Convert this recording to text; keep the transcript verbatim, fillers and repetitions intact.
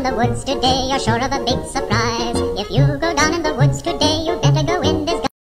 the woods today, you're sure of a big surprise. If you